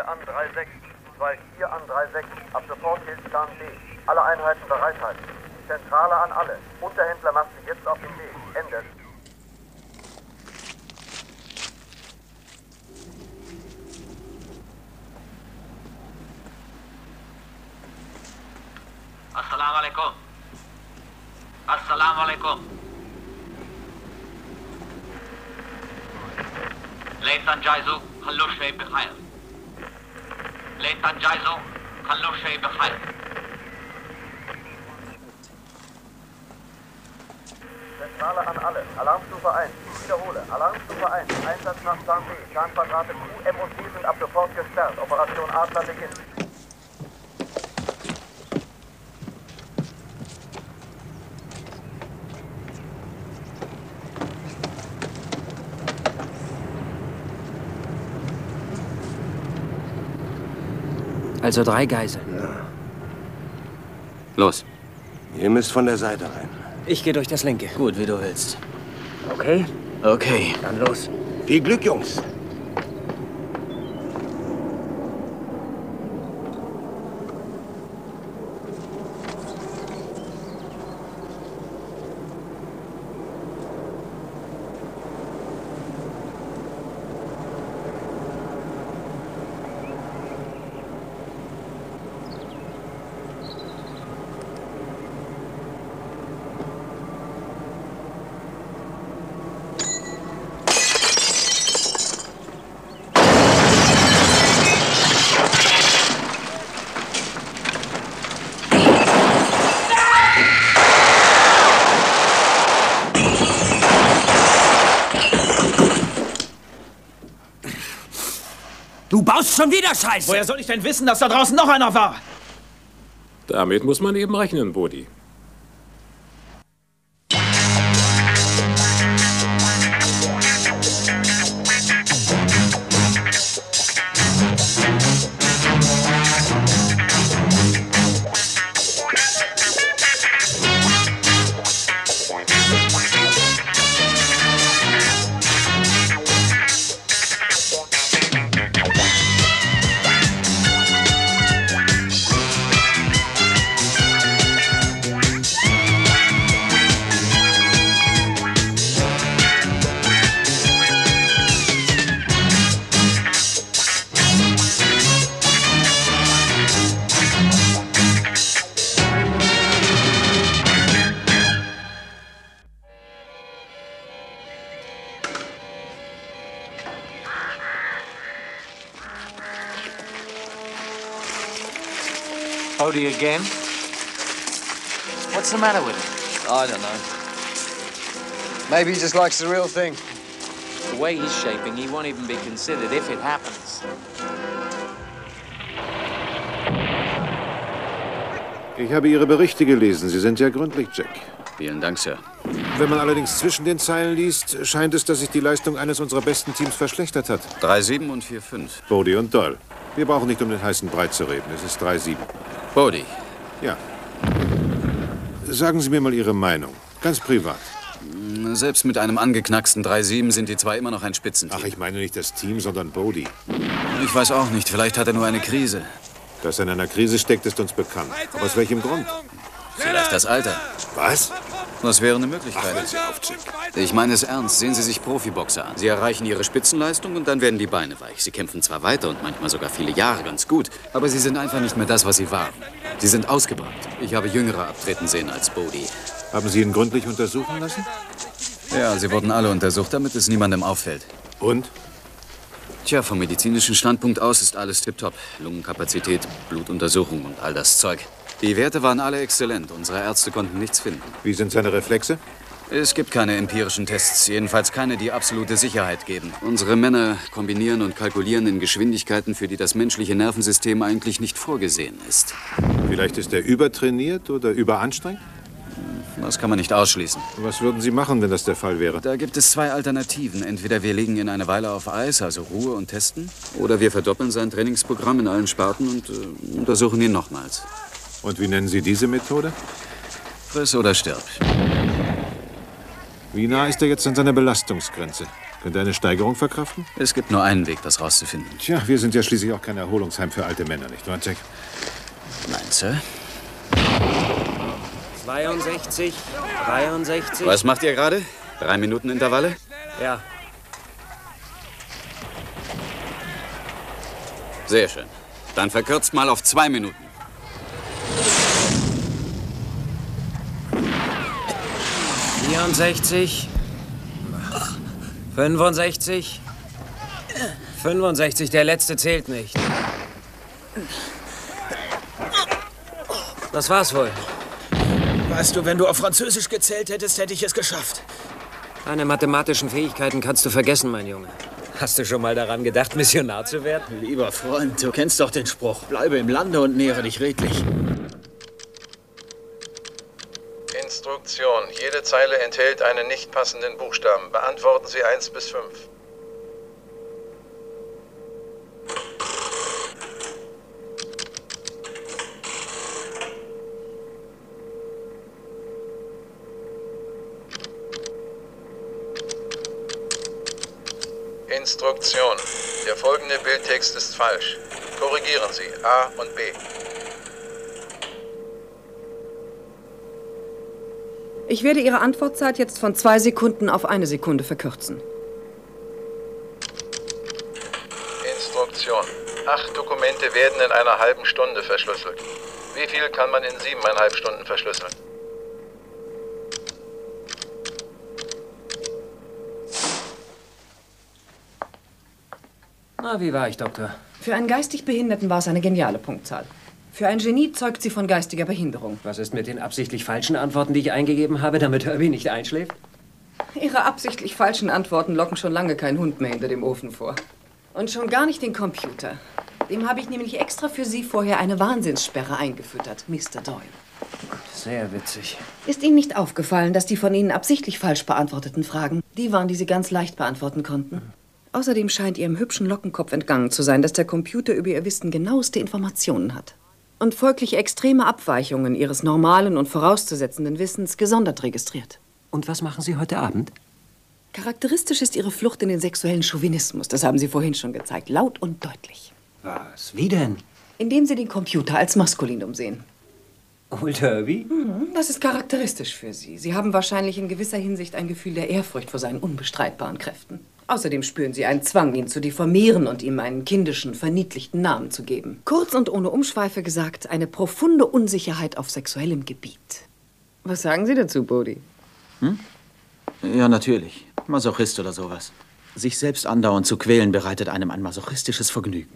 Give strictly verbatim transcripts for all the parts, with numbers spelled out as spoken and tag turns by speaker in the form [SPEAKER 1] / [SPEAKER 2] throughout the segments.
[SPEAKER 1] vier an drei sechs. zwei vier an drei sechs. Ab sofort gilt Plan B. Alle Einheiten bereit halten. Zentrale an alle. Unterhändler macht sich jetzt auf den Weg. Ende.
[SPEAKER 2] Assalamu alaikum. Assalamu alaikum. Leitan Jaizu, hallo Shay Bikhair. Leitan Jaizu, hallo Shay Bikhair.
[SPEAKER 1] Zentrale an alle. Alarmstufe eins. Ich wiederhole. Alarmstufe eins. Einsatz nach Plan B. Planquadrate Q, M und T sind ab sofort gesperrt. Operation Adler beginnt.
[SPEAKER 3] Also drei Geiseln.
[SPEAKER 4] Ja.
[SPEAKER 3] Los.
[SPEAKER 4] Ihr müsst von der Seite rein.
[SPEAKER 3] Ich gehe durch das linke.
[SPEAKER 5] Gut, wie du willst.
[SPEAKER 3] Okay?
[SPEAKER 5] Okay.
[SPEAKER 3] Dann los.
[SPEAKER 4] Viel Glück, Jungs.
[SPEAKER 3] Du baust schon wieder Scheiße!
[SPEAKER 5] Woher soll ich denn wissen, dass da draußen noch einer war?
[SPEAKER 6] Damit muss man eben rechnen, Bodhi.
[SPEAKER 2] Bodhi again? What's the matter with him?
[SPEAKER 7] I don't know. Maybe he just likes the real thing.
[SPEAKER 2] The way he's shaping, he won't even be considered if it happens.
[SPEAKER 8] Ich habe Ihre Berichte gelesen. Sie sind sehr gründlich, Jack.
[SPEAKER 5] Vielen Dank, Sir.
[SPEAKER 8] Wenn man allerdings zwischen den Zeilen liest, scheint es, dass sich die Leistung eines unserer besten Teams verschlechtert hat.
[SPEAKER 5] drei sieben und vier fünf.
[SPEAKER 8] Bodhi und Doyle. Wir brauchen nicht um den heißen Brei zu reden. Es ist drei sieben.
[SPEAKER 5] Bodhi.
[SPEAKER 8] Ja. Sagen Sie mir mal Ihre Meinung. Ganz privat.
[SPEAKER 5] Selbst mit einem angeknacksten drei sieben sind die zwei immer noch ein Spitzenteam.
[SPEAKER 8] Ach, ich meine nicht das Team, sondern Bodhi.
[SPEAKER 5] Ich weiß auch nicht. Vielleicht hat er nur eine Krise.
[SPEAKER 8] Dass er in einer Krise steckt, ist uns bekannt. Aber aus welchem Grund?
[SPEAKER 5] Vielleicht das Alter.
[SPEAKER 8] Was?
[SPEAKER 5] Das wäre eine Möglichkeit.
[SPEAKER 8] Ach, hören Sie auf, Jack.
[SPEAKER 5] Ich meine es ernst. Sehen Sie sich Profiboxer an. Sie erreichen ihre Spitzenleistung und dann werden die Beine weich. Sie kämpfen zwar weiter und manchmal sogar viele Jahre ganz gut, aber sie sind einfach nicht mehr das, was sie waren. Sie sind ausgebrannt. Ich habe Jüngere abtreten sehen als Bodhi.
[SPEAKER 8] Haben Sie ihn gründlich untersuchen lassen?
[SPEAKER 5] Ja, sie wurden alle untersucht, damit es niemandem auffällt.
[SPEAKER 8] Und?
[SPEAKER 5] Tja, vom medizinischen Standpunkt aus ist alles tipptopp. Lungenkapazität, Blutuntersuchung und all das Zeug. Die Werte waren alle exzellent. Unsere Ärzte konnten nichts finden.
[SPEAKER 8] Wie sind seine Reflexe?
[SPEAKER 5] Es gibt keine empirischen Tests, jedenfalls keine, die absolute Sicherheit geben. Unsere Männer kombinieren und kalkulieren in Geschwindigkeiten, für die das menschliche Nervensystem eigentlich nicht vorgesehen ist.
[SPEAKER 8] Vielleicht ist er übertrainiert oder überanstrengt?
[SPEAKER 5] Das kann man nicht ausschließen.
[SPEAKER 8] Was würden Sie machen, wenn das der Fall wäre?
[SPEAKER 5] Da gibt es zwei Alternativen. Entweder wir legen ihn eine Weile auf Eis, also Ruhe und testen, oder wir verdoppeln sein Trainingsprogramm in allen Sparten und äh, untersuchen ihn nochmals.
[SPEAKER 8] Und wie nennen Sie diese Methode?
[SPEAKER 5] Friss oder stirb.
[SPEAKER 8] Wie nah ist er jetzt an seiner Belastungsgrenze? Könnte er eine Steigerung verkraften?
[SPEAKER 5] Es gibt nur einen Weg, das rauszufinden.
[SPEAKER 8] Tja, wir sind ja schließlich auch kein Erholungsheim für alte Männer, nicht wahr, Jack?
[SPEAKER 5] Nein, Sir.
[SPEAKER 3] zweiundsechzig, dreiundsechzig.
[SPEAKER 5] Was macht ihr gerade? Drei Minuten Intervalle?
[SPEAKER 3] Ja.
[SPEAKER 5] Sehr schön. Dann verkürzt mal auf zwei Minuten.
[SPEAKER 3] vierundsechzig. fünfundsechzig. fünfundsechzig, der letzte zählt nicht. Das war's wohl.
[SPEAKER 9] Weißt du, wenn du auf Französisch gezählt hättest, hätte ich es geschafft.
[SPEAKER 3] Deine mathematischen Fähigkeiten kannst du vergessen, mein Junge. Hast du schon mal daran gedacht, Missionar zu werden?
[SPEAKER 9] Lieber Freund, du kennst doch den Spruch. Bleibe im Lande und nähere dich redlich.
[SPEAKER 10] Instruktion. Jede Zeile enthält einen nicht passenden Buchstaben. Beantworten Sie eins bis fünf. Instruktion. Der folgende Bildtext ist falsch. Korrigieren Sie A und B.
[SPEAKER 11] Ich werde Ihre Antwortzeit jetzt von zwei Sekunden auf eine Sekunde verkürzen.
[SPEAKER 10] Instruktion. Acht Dokumente werden in einer halben Stunde verschlüsselt. Wie viel kann man in siebeneinhalb Stunden verschlüsseln?
[SPEAKER 3] Na, wie war ich, Doktor?
[SPEAKER 11] Für einen geistig Behinderten war es eine geniale Punktzahl. Für ein Genie zeugt sie von geistiger Behinderung.
[SPEAKER 3] Was ist mit den absichtlich falschen Antworten, die ich eingegeben habe, damit Herbie nicht einschläft?
[SPEAKER 11] Ihre absichtlich falschen Antworten locken schon lange keinen Hund mehr hinter dem Ofen vor. Und schon gar nicht den Computer. Dem habe ich nämlich extra für Sie vorher eine Wahnsinnssperre eingefüttert, Mister Doyle.
[SPEAKER 3] Sehr witzig.
[SPEAKER 11] Ist Ihnen nicht aufgefallen, dass die von Ihnen absichtlich falsch beantworteten Fragen die waren, die Sie ganz leicht beantworten konnten? Außerdem scheint Ihrem hübschen Lockenkopf entgangen zu sein, dass der Computer über Ihr Wissen genaueste Informationen hat. Und folglich extreme Abweichungen Ihres normalen und vorauszusetzenden Wissens gesondert registriert.
[SPEAKER 3] Und was machen Sie heute Abend?
[SPEAKER 11] Charakteristisch ist Ihre Flucht in den sexuellen Chauvinismus. Das haben Sie vorhin schon gezeigt, laut und deutlich.
[SPEAKER 3] Was? Wie denn?
[SPEAKER 11] Indem Sie den Computer als maskulin umsehen.
[SPEAKER 3] Old Herbie?
[SPEAKER 11] Mhm, das ist charakteristisch für Sie. Sie haben wahrscheinlich in gewisser Hinsicht ein Gefühl der Ehrfurcht vor seinen unbestreitbaren Kräften. Außerdem spüren Sie einen Zwang, ihn zu deformieren und ihm einen kindischen, verniedlichten Namen zu geben. Kurz und ohne Umschweife gesagt, eine profunde Unsicherheit auf sexuellem Gebiet. Was sagen Sie dazu, Bodhi?
[SPEAKER 9] Hm? Ja, natürlich. Masochist oder sowas. Sich selbst andauernd zu quälen, bereitet einem ein masochistisches Vergnügen.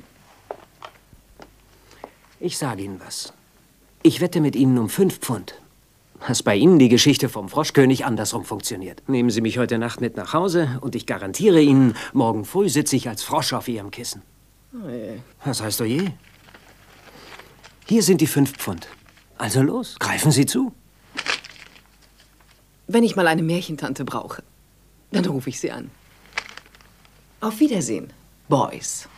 [SPEAKER 3] Ich sage Ihnen was. Ich wette mit Ihnen um fünf Pfund, dass bei Ihnen die Geschichte vom Froschkönig andersrum funktioniert. Nehmen Sie mich heute Nacht mit nach Hause und ich garantiere Ihnen, morgen früh sitze ich als Frosch auf Ihrem Kissen.
[SPEAKER 11] Oh je.
[SPEAKER 3] Was heißt oh je? Hier sind die fünf Pfund. Also los, greifen Sie zu.
[SPEAKER 11] Wenn ich mal eine Märchentante brauche, dann rufe ich Sie an. Auf Wiedersehen, Boys.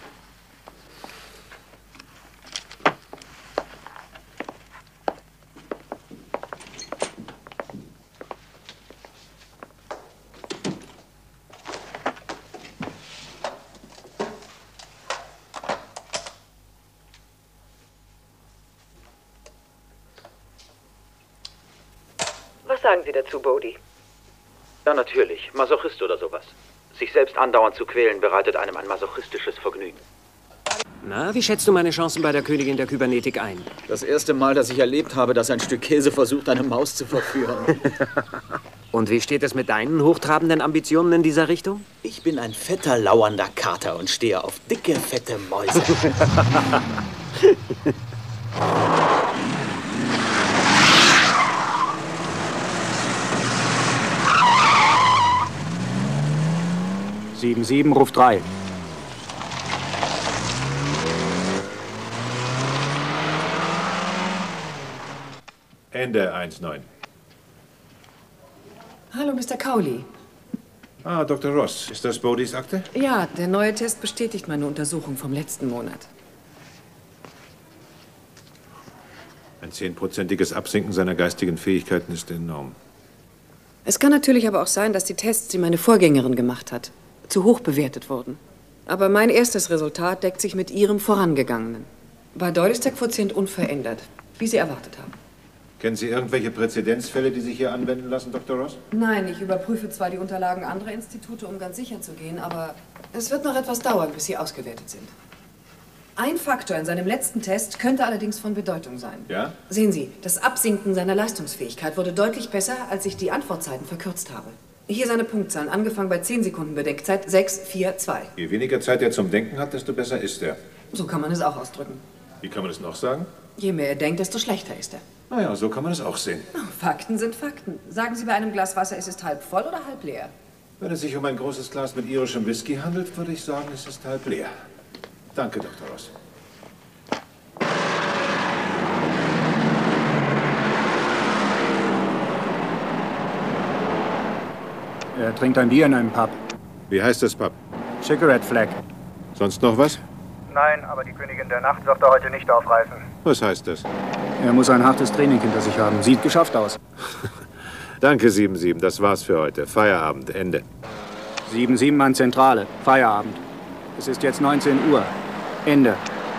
[SPEAKER 11] Was sagen Sie dazu, Bodhi?
[SPEAKER 9] Ja, natürlich. Masochist oder sowas. Sich selbst andauernd zu quälen, bereitet einem ein masochistisches Vergnügen.
[SPEAKER 3] Na, wie schätzt du meine Chancen bei der Königin der Kybernetik ein?
[SPEAKER 9] Das erste Mal, dass ich erlebt habe, dass ein Stück Käse versucht, eine Maus zu verführen.
[SPEAKER 3] Und wie steht es mit deinen hochtrabenden Ambitionen in dieser Richtung?
[SPEAKER 9] Ich bin ein fetter, lauernder Kater und stehe auf dicke, fette Mäuse.
[SPEAKER 3] sieben sieben ruft drei.
[SPEAKER 8] Ende eins neun.
[SPEAKER 11] Hallo, Mister Cowley.
[SPEAKER 8] Ah, Doktor Ross. Ist das Bodhis Akte?
[SPEAKER 11] Ja, der neue Test bestätigt meine Untersuchung vom letzten Monat.
[SPEAKER 8] Ein zehnprozentiges Absinken seiner geistigen Fähigkeiten ist enorm.
[SPEAKER 11] Es kann natürlich aber auch sein, dass die Tests, die meine Vorgängerin gemacht hat, zu hoch bewertet wurden. Aber mein erstes Resultat deckt sich mit Ihrem vorangegangenen. Bei Doyle ist der Quotient unverändert, wie Sie erwartet haben.
[SPEAKER 8] Kennen Sie irgendwelche Präzedenzfälle, die sich hier anwenden lassen, Doktor Ross?
[SPEAKER 11] Nein, ich überprüfe zwar die Unterlagen anderer Institute, um ganz sicher zu gehen, aber es wird noch etwas dauern, bis sie ausgewertet sind. Ein Faktor in seinem letzten Test könnte allerdings von Bedeutung sein.
[SPEAKER 8] Ja?
[SPEAKER 11] Sehen Sie, das Absinken seiner Leistungsfähigkeit wurde deutlich besser, als ich die Antwortzeiten verkürzt habe. Hier seine Punktzahlen, angefangen bei zehn Sekunden Bedenkzeit, sechs, vier, zwei.
[SPEAKER 8] Je weniger Zeit er zum Denken hat, desto besser ist er.
[SPEAKER 11] So kann man es auch ausdrücken.
[SPEAKER 8] Wie kann man das noch sagen?
[SPEAKER 11] Je mehr er denkt, desto schlechter ist er.
[SPEAKER 8] Naja, so kann man es auch sehen.
[SPEAKER 11] Oh, Fakten sind Fakten. Sagen Sie bei einem Glas Wasser, ist es halb voll oder halb leer?
[SPEAKER 8] Wenn es sich um ein großes Glas mit irischem Whisky handelt, würde ich sagen, es ist halb leer. Danke, Doktor Ross.
[SPEAKER 12] Er trinkt ein Bier in einem Pub.
[SPEAKER 8] Wie heißt das Pub?
[SPEAKER 12] Cigarette Flag.
[SPEAKER 8] Sonst noch was?
[SPEAKER 13] Nein, aber die Königin der Nacht wird er heute nicht aufreißen.
[SPEAKER 8] Was heißt das?
[SPEAKER 12] Er muss ein hartes Training hinter sich haben. Sieht geschafft aus.
[SPEAKER 8] Danke, sieben sieben. Das war's für heute. Feierabend. Ende.
[SPEAKER 12] sieben sieben an Zentrale. Feierabend. Es ist jetzt neunzehn Uhr. Ende.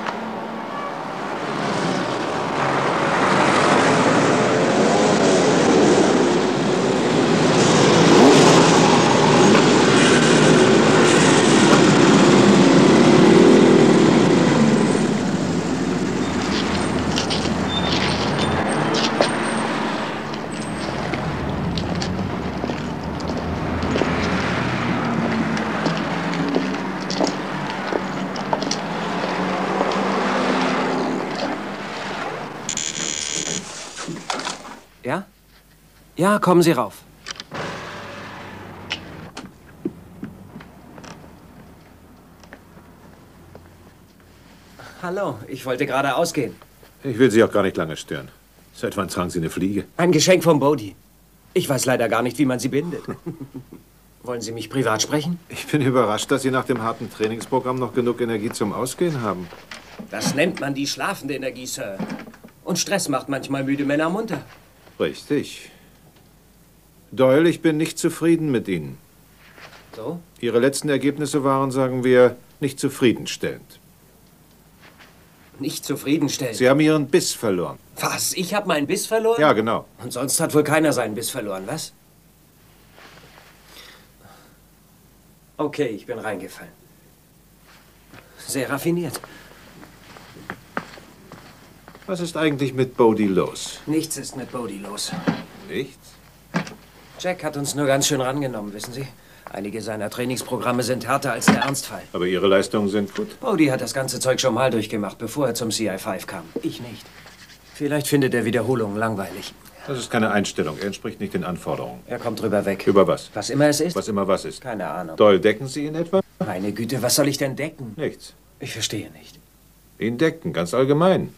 [SPEAKER 3] Ja? Ja, kommen Sie rauf. Hallo, ich wollte gerade ausgehen.
[SPEAKER 8] Ich will Sie auch gar nicht lange stören. Seit wann tragen Sie eine Fliege?
[SPEAKER 3] Ein Geschenk vom Bodhi. Ich weiß leider gar nicht, wie man sie bindet. Wollen Sie mich privat sprechen?
[SPEAKER 8] Ich bin überrascht, dass Sie nach dem harten Trainingsprogramm noch genug Energie zum Ausgehen haben.
[SPEAKER 3] Das nennt man die schlafende Energie, Sir. Und Stress macht manchmal müde Männer munter.
[SPEAKER 8] Richtig. Doyle, ich bin nicht zufrieden mit Ihnen.
[SPEAKER 3] So?
[SPEAKER 8] Ihre letzten Ergebnisse waren, sagen wir, nicht zufriedenstellend.
[SPEAKER 3] Nicht zufriedenstellend?
[SPEAKER 8] Sie haben Ihren Biss verloren.
[SPEAKER 3] Was? Ich habe meinen Biss verloren?
[SPEAKER 8] Ja, genau.
[SPEAKER 3] Und sonst hat wohl keiner seinen Biss verloren, was? Okay, ich bin reingefallen. Sehr raffiniert.
[SPEAKER 8] Was ist eigentlich mit Bodhi los?
[SPEAKER 3] Nichts ist mit Bodhi los.
[SPEAKER 8] Nichts?
[SPEAKER 3] Jack hat uns nur ganz schön rangenommen, wissen Sie? Einige seiner Trainingsprogramme sind härter als der Ernstfall.
[SPEAKER 8] Aber Ihre Leistungen sind gut.
[SPEAKER 3] Bodhi hat das ganze Zeug schon mal durchgemacht, bevor er zum C I fünf kam. Ich nicht. Vielleicht findet er Wiederholungen langweilig.
[SPEAKER 8] Das ist keine Einstellung. Er entspricht nicht den Anforderungen.
[SPEAKER 3] Er kommt drüber weg.
[SPEAKER 8] Über was?
[SPEAKER 3] Was immer es ist?
[SPEAKER 8] Was immer was ist.
[SPEAKER 3] Keine Ahnung.
[SPEAKER 8] Doyle, decken Sie ihn etwa?
[SPEAKER 3] Meine Güte, was soll ich denn decken?
[SPEAKER 8] Nichts.
[SPEAKER 3] Ich verstehe nicht.
[SPEAKER 8] Ihn decken, ganz allgemein.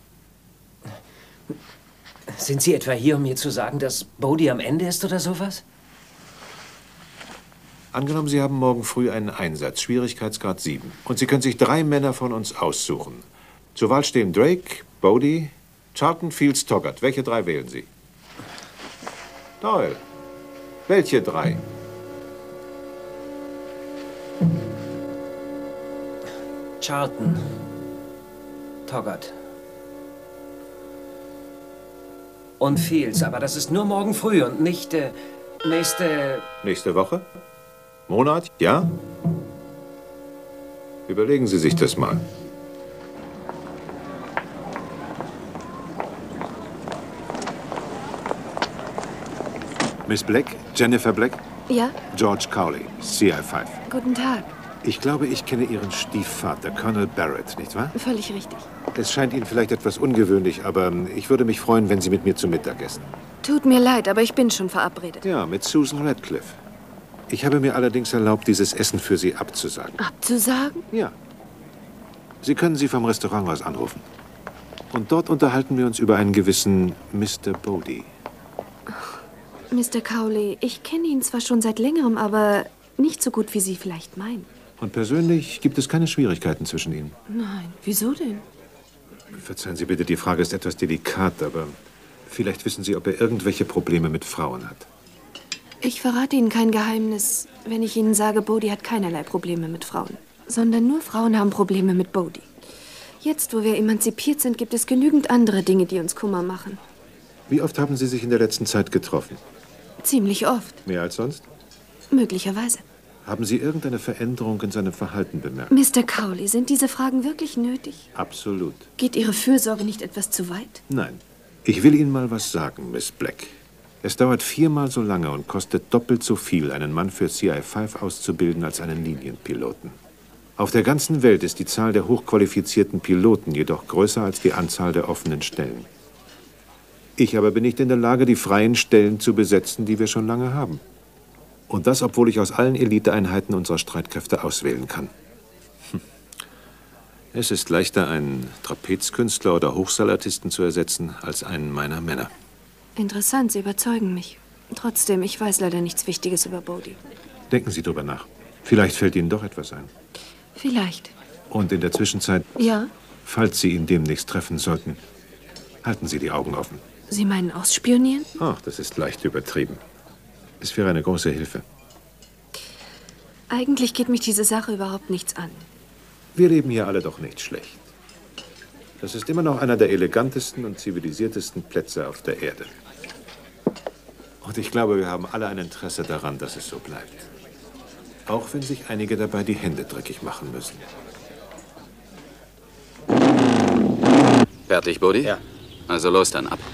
[SPEAKER 3] Sind Sie etwa hier, um mir zu sagen, dass Bodhi am Ende ist oder sowas?
[SPEAKER 8] Angenommen, Sie haben morgen früh einen Einsatz, Schwierigkeitsgrad sieben. Und Sie können sich drei Männer von uns aussuchen. Zur Wahl stehen Drake, Bodhi, Charlton, Fields, Toggart. Welche drei wählen Sie? Doyle. Welche drei?
[SPEAKER 3] Charlton. Toggart. Und Fields, aber das ist nur morgen früh und nicht äh, nächste...
[SPEAKER 8] Nächste Woche? Monat? Ja? Überlegen Sie sich das mal. Miss Black? Jennifer Black?
[SPEAKER 14] Ja?
[SPEAKER 8] George Cowley, C I fünf.
[SPEAKER 14] Guten Tag.
[SPEAKER 8] Ich glaube, ich kenne Ihren Stiefvater, Colonel Barrett, nicht wahr?
[SPEAKER 14] Völlig richtig.
[SPEAKER 8] Es scheint Ihnen vielleicht etwas ungewöhnlich, aber ich würde mich freuen, wenn Sie mit mir zum Mittag essen.
[SPEAKER 14] Tut mir leid, aber ich bin schon verabredet.
[SPEAKER 8] Ja, mit Susan Radcliffe. Ich habe mir allerdings erlaubt, dieses Essen für Sie abzusagen.
[SPEAKER 14] Abzusagen?
[SPEAKER 8] Ja. Sie können sie vom Restaurant aus anrufen. Und dort unterhalten wir uns über einen gewissen Mister Bodhi.
[SPEAKER 14] Mister Cowley, ich kenne ihn zwar schon seit längerem, aber nicht so gut, wie Sie vielleicht meinen.
[SPEAKER 8] Und persönlich gibt es keine Schwierigkeiten zwischen Ihnen.
[SPEAKER 14] Nein, wieso denn?
[SPEAKER 8] Verzeihen Sie bitte, die Frage ist etwas delikat, aber vielleicht wissen Sie, ob er irgendwelche Probleme mit Frauen hat.
[SPEAKER 14] Ich verrate Ihnen kein Geheimnis, wenn ich Ihnen sage, Bodhi hat keinerlei Probleme mit Frauen. Sondern nur Frauen haben Probleme mit Bodhi. Jetzt, wo wir emanzipiert sind, gibt es genügend andere Dinge, die uns Kummer machen.
[SPEAKER 8] Wie oft haben Sie sich in der letzten Zeit getroffen?
[SPEAKER 14] Ziemlich oft.
[SPEAKER 8] Mehr als sonst?
[SPEAKER 14] Möglicherweise.
[SPEAKER 8] Haben Sie irgendeine Veränderung in seinem Verhalten bemerkt?
[SPEAKER 14] Mister Cowley, sind diese Fragen wirklich nötig?
[SPEAKER 8] Absolut.
[SPEAKER 14] Geht Ihre Fürsorge nicht etwas zu weit?
[SPEAKER 8] Nein. Ich will Ihnen mal was sagen, Miss Black. Es dauert viermal so lange und kostet doppelt so viel, einen Mann für C I fünf auszubilden, als einen Linienpiloten. Auf der ganzen Welt ist die Zahl der hochqualifizierten Piloten jedoch größer als die Anzahl der offenen Stellen. Ich aber bin nicht in der Lage, die freien Stellen zu besetzen, die wir schon lange haben. Und das, obwohl ich aus allen Eliteeinheiten unserer Streitkräfte auswählen kann. Hm. Es ist leichter, einen Trapezkünstler oder Hochseilartisten zu ersetzen, als einen meiner Männer.
[SPEAKER 14] Interessant, Sie überzeugen mich. Trotzdem, ich weiß leider nichts Wichtiges über Bodhi.
[SPEAKER 8] Denken Sie drüber nach. Vielleicht fällt Ihnen doch etwas ein.
[SPEAKER 14] Vielleicht.
[SPEAKER 8] Und in der Zwischenzeit,
[SPEAKER 14] Ja?
[SPEAKER 8] falls Sie ihn demnächst treffen sollten, halten Sie die Augen offen.
[SPEAKER 14] Sie meinen ausspionieren?
[SPEAKER 8] Ach, das ist leicht übertrieben. Es wäre eine große Hilfe.
[SPEAKER 14] Eigentlich geht mich diese Sache überhaupt nichts an.
[SPEAKER 8] Wir leben hier alle doch nicht schlecht. Das ist immer noch einer der elegantesten und zivilisiertesten Plätze auf der Erde. Und ich glaube, wir haben alle ein Interesse daran, dass es so bleibt. Auch wenn sich einige dabei die Hände dreckig machen müssen.
[SPEAKER 5] Fertig, Bodhi?
[SPEAKER 9] Ja.
[SPEAKER 5] Also los dann, ab.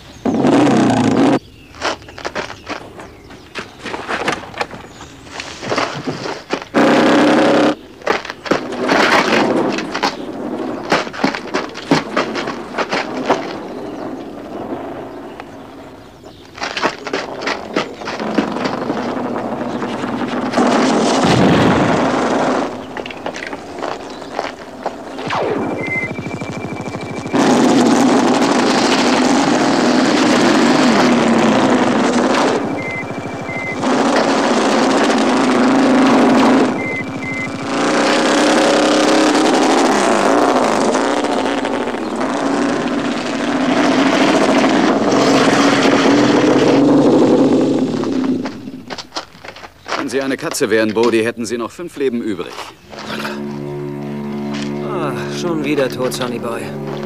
[SPEAKER 5] Wenn Sie eine Katze wären, Bodhi, hätten Sie noch fünf Leben übrig.
[SPEAKER 3] Ah, schon wieder tot, Sonny Boy.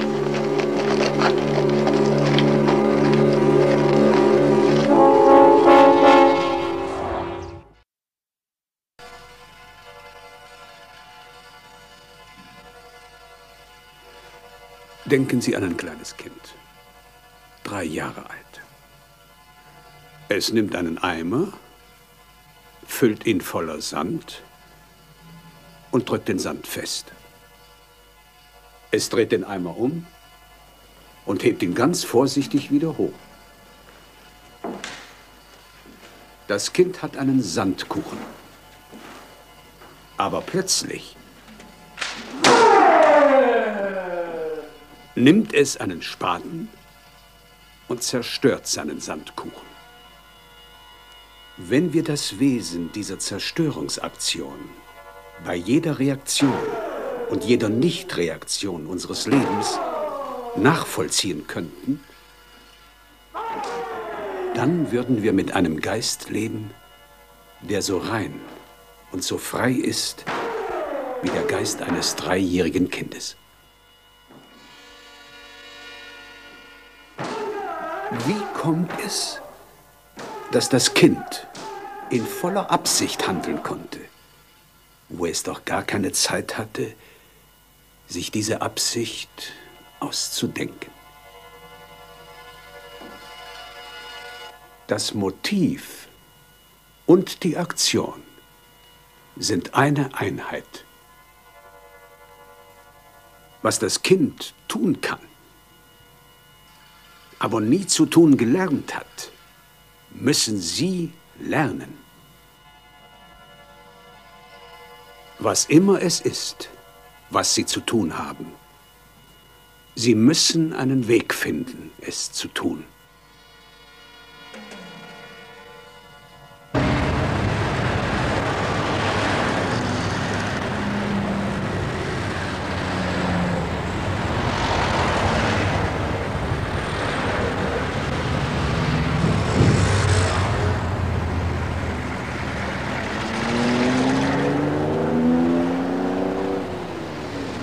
[SPEAKER 15] Denken Sie an ein kleines Kind. Drei Jahre alt. Es nimmt einen Eimer, füllt ihn voller Sand und drückt den Sand fest. Es dreht den Eimer um und hebt ihn ganz vorsichtig wieder hoch. Das Kind hat einen Sandkuchen. Aber plötzlich nimmt es einen Spaten und zerstört seinen Sandkuchen. Wenn wir das Wesen dieser Zerstörungsaktion bei jeder Reaktion und jeder Nichtreaktion unseres Lebens nachvollziehen könnten, dann würden wir mit einem Geist leben, der so rein und so frei ist wie der Geist eines dreijährigen Kindes. Wie kommt es, dass das Kind in voller Absicht handeln konnte, wo es doch gar keine Zeit hatte, sich diese Absicht auszudenken? Das Motiv und die Aktion sind eine Einheit. Was das Kind tun kann, aber nie zu tun gelernt hat, müssen Sie lernen. Was immer es ist, was Sie zu tun haben, Sie müssen einen Weg finden, es zu tun.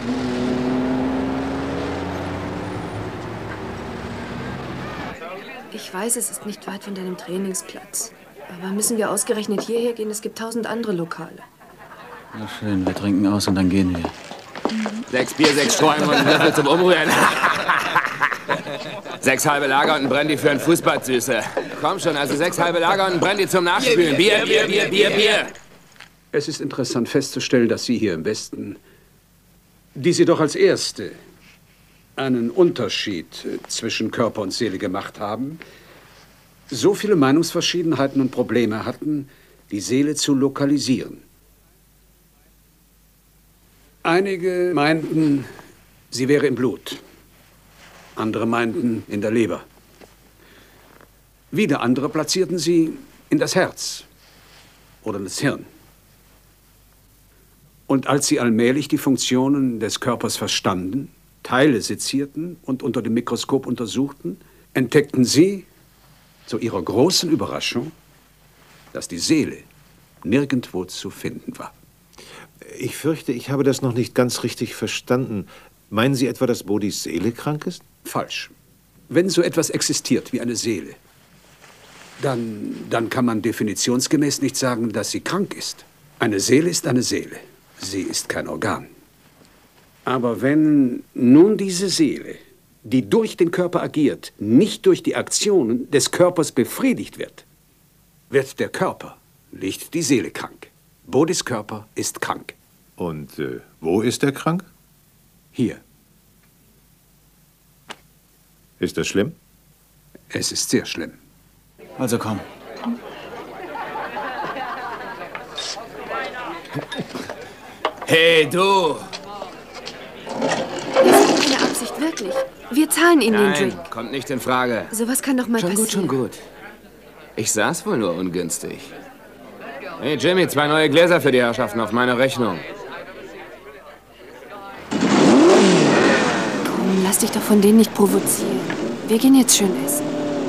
[SPEAKER 14] Ich weiß, es ist nicht weit von deinem Trainingsplatz. Aber müssen wir ausgerechnet hierher gehen? Es gibt tausend andere Lokale.
[SPEAKER 9] Na schön, wir trinken aus und dann gehen wir.
[SPEAKER 16] Sechs Bier, sechs Sträume und ein Löffel zum Umrühren. Sechs halbe Lager und ein Brandy für ein Fußbad, Süße. Komm schon, also sechs halbe Lager und ein Brandy zum Nachspülen. Bier, Bier, Bier, Bier, Bier.
[SPEAKER 15] Es ist interessant festzustellen, dass Sie hier im Westen, die Sie doch als Erste einen Unterschied zwischen Körper und Seele gemacht haben, so viele Meinungsverschiedenheiten und Probleme hatten, die Seele zu lokalisieren. Einige meinten, sie wäre im Blut. Andere meinten, in der Leber. Wieder andere platzierten sie in das Herz oder das Hirn. Und als sie allmählich die Funktionen des Körpers verstanden, Teile sezierten und unter dem Mikroskop untersuchten, entdeckten sie, zu ihrer großen Überraschung, dass die Seele nirgendwo zu finden war.
[SPEAKER 8] Ich fürchte, ich habe das noch nicht ganz richtig verstanden. Meinen Sie etwa, dass Bodhis Seele krank ist?
[SPEAKER 15] Falsch. Wenn so etwas existiert wie eine Seele, dann, dann kann man definitionsgemäß nicht sagen, dass sie krank ist. Eine Seele ist eine Seele. Sie ist kein Organ. Aber wenn nun diese Seele, die durch den Körper agiert, nicht durch die Aktionen des Körpers befriedigt wird, wird der Körper, nicht die Seele krank. Bodhis Körper ist krank.
[SPEAKER 8] Und äh, wo ist er krank?
[SPEAKER 15] Hier.
[SPEAKER 8] Ist das schlimm?
[SPEAKER 15] Es ist sehr schlimm.
[SPEAKER 9] Also komm.
[SPEAKER 16] Hey, du!
[SPEAKER 14] Das ist keine Absicht, wirklich. Wir zahlen Ihnen den
[SPEAKER 16] Nein,
[SPEAKER 14] Drink.
[SPEAKER 16] kommt nicht in Frage.
[SPEAKER 14] Sowas kann doch mal
[SPEAKER 16] Schon gut,
[SPEAKER 14] passieren.
[SPEAKER 16] schon gut. Ich saß wohl nur ungünstig. Hey, Jimmy, zwei neue Gläser für die Herrschaften auf meine Rechnung.
[SPEAKER 14] Komm, lass dich doch von denen nicht provozieren. Wir gehen jetzt schön essen.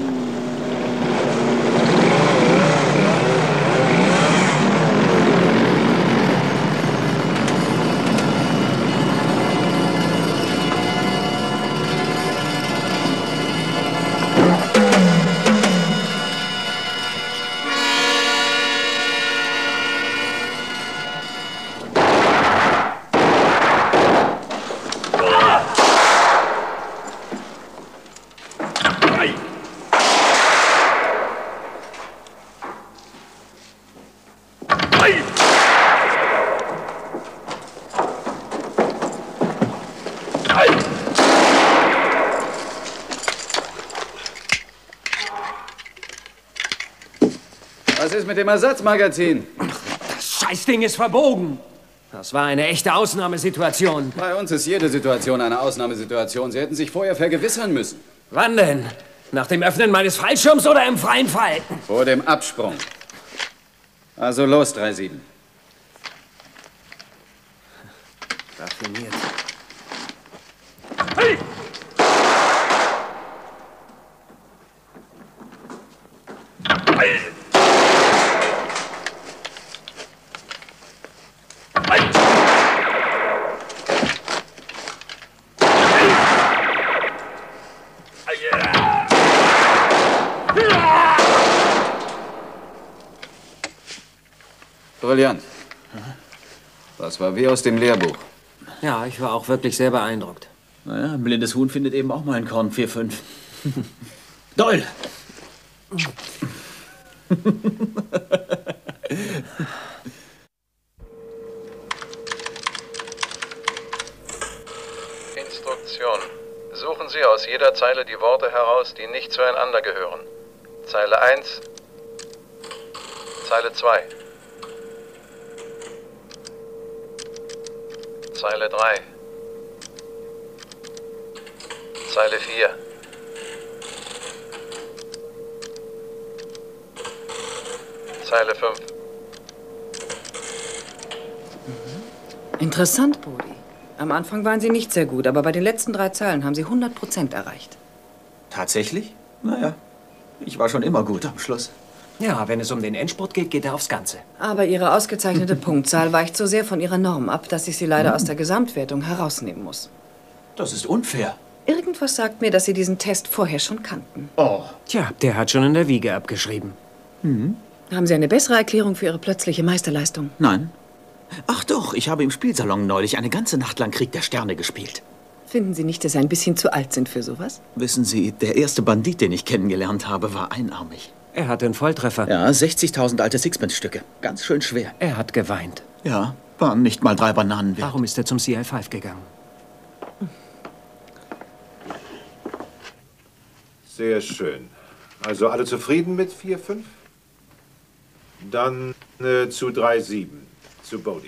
[SPEAKER 5] Was ist mit dem Ersatzmagazin?
[SPEAKER 3] Das Scheißding ist verbogen. Das war eine echte Ausnahmesituation.
[SPEAKER 5] Bei uns ist jede Situation eine Ausnahmesituation. Sie hätten sich vorher vergewissern müssen.
[SPEAKER 3] Wann denn? Nach dem Öffnen meines Fallschirms oder im freien Fall?
[SPEAKER 5] Vor dem Absprung. Also los, drei sieben.
[SPEAKER 3] Raffiniert.
[SPEAKER 5] Hey! Hey! Brillant. Das war wie aus dem Lehrbuch.
[SPEAKER 3] Ja, ich war auch wirklich sehr beeindruckt.
[SPEAKER 9] Naja, ein blindes Huhn findet eben auch mal ein Korn vier fünf. Doyle!
[SPEAKER 10] Instruktion. Suchen Sie aus jeder Zeile die Worte heraus, die nicht zueinander gehören. Zeile eins, Zeile zwei, Zeile drei, Zeile vier, Zeile fünf.
[SPEAKER 11] Interessant, Bodhi. Am Anfang waren Sie nicht sehr gut, aber bei den letzten drei Zeilen haben Sie hundert Prozent erreicht.
[SPEAKER 9] Tatsächlich? Naja, ich war schon immer gut am Schluss.
[SPEAKER 3] Ja, wenn es um den Endspurt geht, geht er aufs Ganze.
[SPEAKER 11] Aber Ihre ausgezeichnete Punktzahl weicht so sehr von Ihrer Norm ab, dass ich Sie leider hm. aus der Gesamtwertung herausnehmen muss.
[SPEAKER 9] Das ist unfair.
[SPEAKER 11] Irgendwas sagt mir, dass Sie diesen Test vorher schon kannten.
[SPEAKER 9] Oh.
[SPEAKER 3] Tja, der hat schon in der Wiege abgeschrieben.
[SPEAKER 9] Mhm.
[SPEAKER 11] Haben Sie eine bessere Erklärung für Ihre plötzliche Meisterleistung?
[SPEAKER 9] Nein. Ach doch, ich habe im Spielsalon neulich eine ganze Nacht lang Krieg der Sterne gespielt.
[SPEAKER 11] Finden Sie nicht, dass Sie ein bisschen zu alt sind für sowas?
[SPEAKER 9] Wissen Sie, der erste Bandit, den ich kennengelernt habe, war einarmig.
[SPEAKER 3] Er hatte einen Volltreffer.
[SPEAKER 9] Ja, sechzigtausend alte Sixpence-Stücke. Ganz schön schwer.
[SPEAKER 3] Er hat geweint.
[SPEAKER 9] Ja, waren nicht mal drei Bananen wert.
[SPEAKER 3] Warum ist er zum C I fünf gegangen?
[SPEAKER 8] Sehr schön. Also alle zufrieden mit vier fünf? Dann äh, zu drei sieben. Zu Bodhi.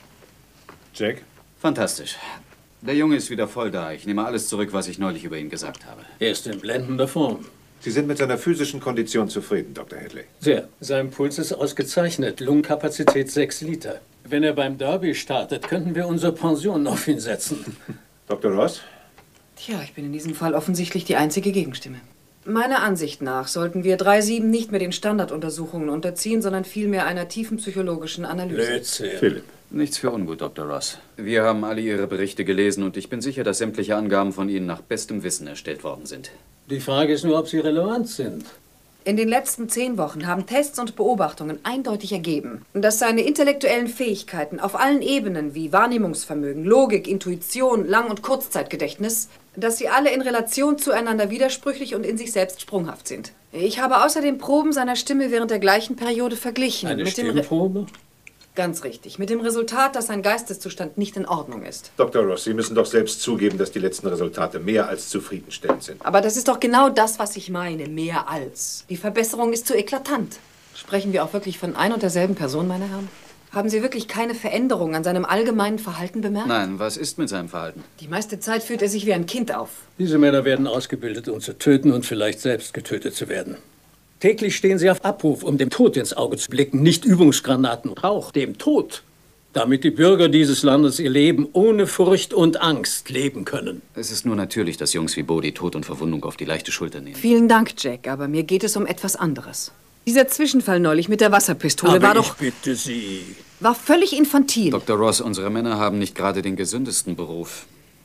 [SPEAKER 8] Jack?
[SPEAKER 5] Fantastisch. Der Junge ist wieder voll da. Ich nehme alles zurück, was ich neulich über ihn gesagt habe.
[SPEAKER 17] Er ist in blendender Form.
[SPEAKER 8] Sie sind mit seiner physischen Kondition zufrieden, Doktor Hadley?
[SPEAKER 17] Sehr. Sein Puls ist ausgezeichnet. Lungenkapazität sechs Liter. Wenn er beim Derby startet, könnten wir unsere Pension auf ihn setzen.
[SPEAKER 8] Doktor Ross?
[SPEAKER 11] Tja, ich bin in diesem Fall offensichtlich die einzige Gegenstimme. Meiner Ansicht nach sollten wir drei sieben nicht mehr den Standarduntersuchungen unterziehen, sondern vielmehr einer tiefen psychologischen Analyse.
[SPEAKER 17] Blödsinn.
[SPEAKER 5] Philipp. Nichts für ungut, Doktor Ross. Wir haben alle Ihre Berichte gelesen und ich bin sicher, dass sämtliche Angaben von Ihnen nach bestem Wissen erstellt worden sind.
[SPEAKER 17] Die Frage ist nur, ob sie relevant sind.
[SPEAKER 11] In den letzten zehn Wochen haben Tests und Beobachtungen eindeutig ergeben, dass seine intellektuellen Fähigkeiten auf allen Ebenen wie Wahrnehmungsvermögen, Logik, Intuition, Lang- und Kurzzeitgedächtnis, dass sie alle in Relation zueinander widersprüchlich und in sich selbst sprunghaft sind. Ich habe außerdem Proben seiner Stimme während der gleichen Periode verglichen.
[SPEAKER 17] Eine
[SPEAKER 11] mit
[SPEAKER 17] Stimmprobe?
[SPEAKER 11] Dem Ganz richtig. Mit dem Resultat, dass sein Geisteszustand nicht in Ordnung ist.
[SPEAKER 8] Doktor Ross, Sie müssen doch selbst zugeben, dass die letzten Resultate mehr als zufriedenstellend sind.
[SPEAKER 11] Aber das ist doch genau das, was ich meine. Mehr als. Die Verbesserung ist zu eklatant. Sprechen wir auch wirklich von ein und derselben Person, meine Herren? Haben Sie wirklich keine Veränderung an seinem allgemeinen Verhalten bemerkt?
[SPEAKER 5] Nein, was ist mit seinem Verhalten?
[SPEAKER 11] Die meiste Zeit führt er sich wie ein Kind auf.
[SPEAKER 17] Diese Männer werden ausgebildet, um zu töten und vielleicht selbst getötet zu werden. Täglich stehen sie auf Abruf, um dem Tod ins Auge zu blicken, nicht Übungsgranaten, Rauch, dem Tod. Damit die Bürger dieses Landes ihr Leben ohne Furcht und Angst leben können.
[SPEAKER 5] Es ist nur natürlich, dass Jungs wie Bodhi Tod und Verwundung auf die leichte Schulter nehmen.
[SPEAKER 11] Vielen Dank, Jack, aber mir geht es um etwas anderes. Dieser Zwischenfall neulich mit der Wasserpistole
[SPEAKER 17] aber
[SPEAKER 11] war doch...
[SPEAKER 17] ich bitte Sie.
[SPEAKER 11] War völlig infantil.
[SPEAKER 5] Doktor Ross, unsere Männer haben nicht gerade den gesündesten Beruf.